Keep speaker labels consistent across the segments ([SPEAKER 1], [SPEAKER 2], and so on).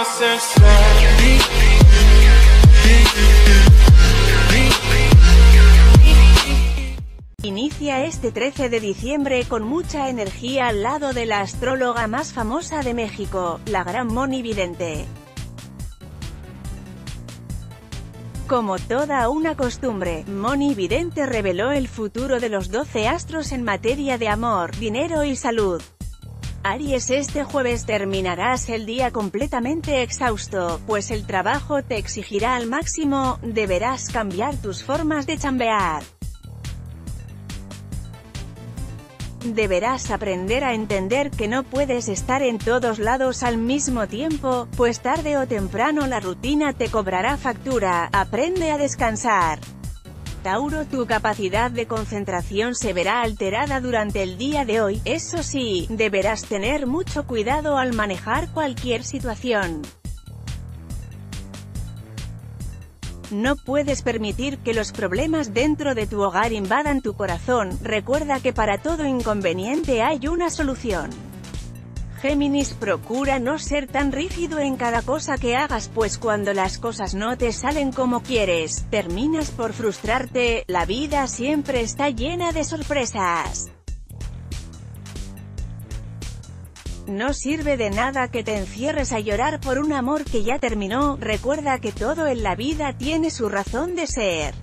[SPEAKER 1] Inicia este 13 de diciembre con mucha energía al lado de la astróloga más famosa de México, la gran Moni Vidente. Como toda una costumbre, Moni Vidente reveló el futuro de los 12 astros en materia de amor, dinero y salud. Aries, este jueves terminarás el día completamente exhausto, pues el trabajo te exigirá al máximo, deberás cambiar tus formas de chambear. Deberás aprender a entender que no puedes estar en todos lados al mismo tiempo, pues tarde o temprano la rutina te cobrará factura. Aprende a descansar. Tauro, tu capacidad de concentración se verá alterada durante el día de hoy, eso sí, deberás tener mucho cuidado al manejar cualquier situación. No puedes permitir que los problemas dentro de tu hogar invadan tu corazón, recuerda que para todo inconveniente hay una solución. Géminis, procura no ser tan rígido en cada cosa que hagas, pues cuando las cosas no te salen como quieres, terminas por frustrarte. La vida siempre está llena de sorpresas. No sirve de nada que te encierres a llorar por un amor que ya terminó, recuerda que todo en la vida tiene su razón de ser.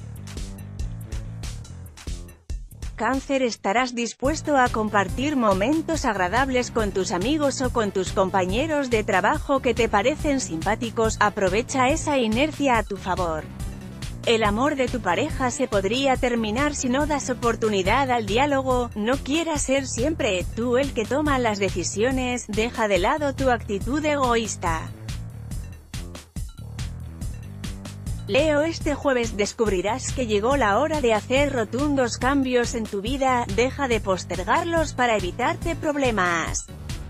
[SPEAKER 1] Cáncer, estarás dispuesto a compartir momentos agradables con tus amigos o con tus compañeros de trabajo que te parecen simpáticos, aprovecha esa inercia a tu favor. El amor de tu pareja se podría terminar si no das oportunidad al diálogo, no quieras ser siempre tú el que toma las decisiones, deja de lado tu actitud egoísta. Leo, este jueves descubrirás que llegó la hora de hacer rotundos cambios en tu vida, deja de postergarlos para evitarte problemas.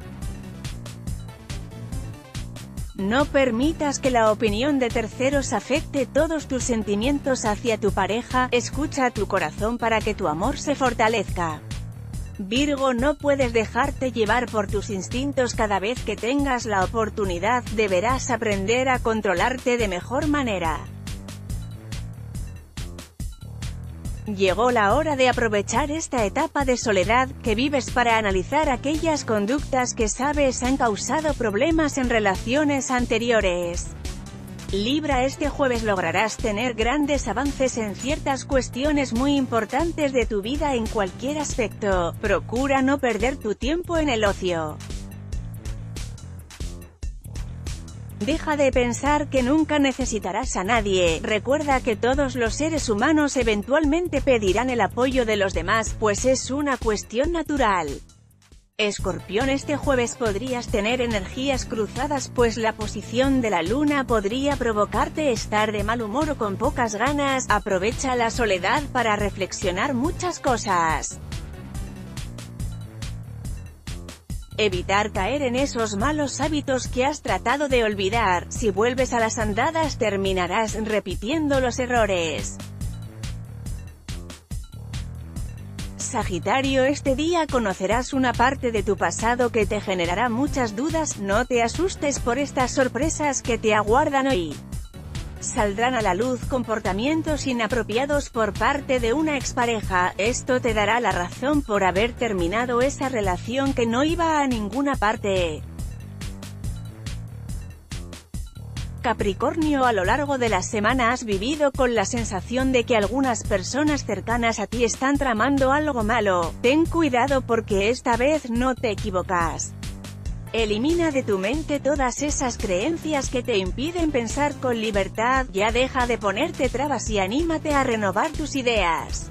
[SPEAKER 1] No permitas que la opinión de terceros afecte todos tus sentimientos hacia tu pareja, escucha a tu corazón para que tu amor se fortalezca. Virgo, no puedes dejarte llevar por tus instintos cada vez que tengas la oportunidad, deberás aprender a controlarte de mejor manera. Llegó la hora de aprovechar esta etapa de soledad que vives para analizar aquellas conductas que sabes han causado problemas en relaciones anteriores. Libra, este jueves lograrás tener grandes avances en ciertas cuestiones muy importantes de tu vida en cualquier aspecto. Procura no perder tu tiempo en el ocio. Deja de pensar que nunca necesitarás a nadie, recuerda que todos los seres humanos eventualmente pedirán el apoyo de los demás, pues es una cuestión natural. Escorpión, este jueves podrías tener energías cruzadas, pues la posición de la luna podría provocarte estar de mal humor o con pocas ganas, aprovecha la soledad para reflexionar muchas cosas. Evitar caer en esos malos hábitos que has tratado de olvidar, si vuelves a las andadas terminarás repitiendo los errores. Sagitario, este día conocerás una parte de tu pasado que te generará muchas dudas, no te asustes por estas sorpresas que te aguardan hoy. Saldrán a la luz comportamientos inapropiados por parte de una expareja, esto te dará la razón por haber terminado esa relación que no iba a ninguna parte. Capricornio, a lo largo de la semana has vivido con la sensación de que algunas personas cercanas a ti están tramando algo malo, ten cuidado porque esta vez no te equivocas. Elimina de tu mente todas esas creencias que te impiden pensar con libertad, ya deja de ponerte trabas y anímate a renovar tus ideas.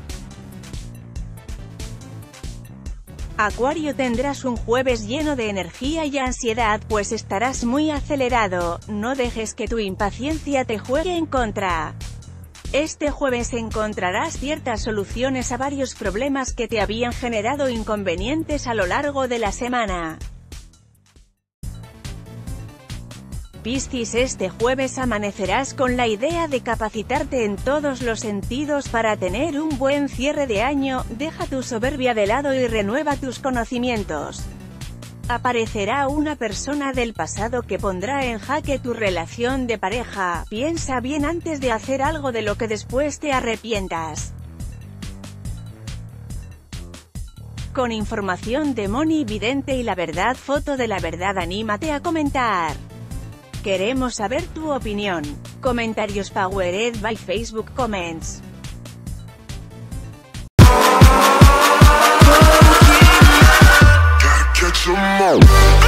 [SPEAKER 1] Acuario, tendrás un jueves lleno de energía y ansiedad, pues estarás muy acelerado, no dejes que tu impaciencia te juegue en contra. Este jueves encontrarás ciertas soluciones a varios problemas que te habían generado inconvenientes a lo largo de la semana. Piscis, este jueves amanecerás con la idea de capacitarte en todos los sentidos para tener un buen cierre de año, deja tu soberbia de lado y renueva tus conocimientos. Aparecerá una persona del pasado que pondrá en jaque tu relación de pareja. Piensa bien antes de hacer algo de lo que después te arrepientas. Con información de Moni Vidente y La Verdad, foto de La Verdad, anímate a comentar. Queremos saber tu opinión. Comentarios powered by Facebook Comments.
[SPEAKER 2] Catch 'em all.